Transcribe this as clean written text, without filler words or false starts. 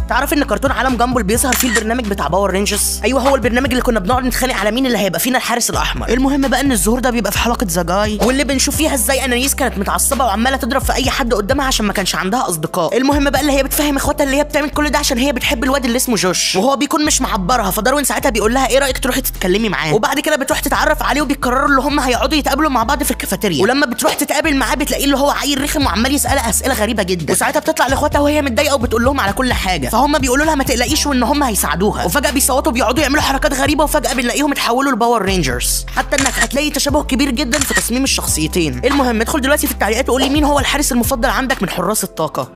تعرف ان كرتون عالم جامبل بيظهر فيه البرنامج بتاع باور رينجرز؟ ايوه هو البرنامج اللي كنا بنقعد نتخانق على مين اللي هيبقى فينا الحارس الاحمر. المهم بقى ان الظهور ده بيبقى في حلقه ذا جاي، واللي بنشوف فيها ازاي انانيس كانت متعصبه وعماله تضرب في اي حد قدامها عشان ما كانش عندها اصدقاء. المهم بقى اللي هي بتفهم اخواتها اللي هي بتعمل كل ده عشان هي بتحب الواد اللي اسمه جوش، وهو بيكون مش معبرها، فداروين ساعتها بيقول لها ايه رايك تروحي تتكلمي معاه، وبعد كده بتروح تتعرف عليه وبيقرروا ان هم هيقعدوا يتقابلوا مع بعض في الكافيتيريا. ولما بتروح تتقابل معاه بتلاقيه اللي هو عيل رخم وعمال يسالها اسئله غريبه جدا، وساعتها بتطلع لاخواتها وهي متضايقه وبتقول لهم على كل حاجه، فهم بيقولوا لها ما تقلقيش وان هم هيساعدوها. وفجاه بيصوتوا بيقعدوا يعملوا حركات غريبه، وفجاه بنلاقيهم اتحولوا لباور رينجرز، حتى انك هتلاقي تشابه كبير جدا في تصميم الشخصيتين. المهم ادخل دلوقتي في التعليقات وقول لي مين هو الحارس المفضل عندك من حراس الطاقه.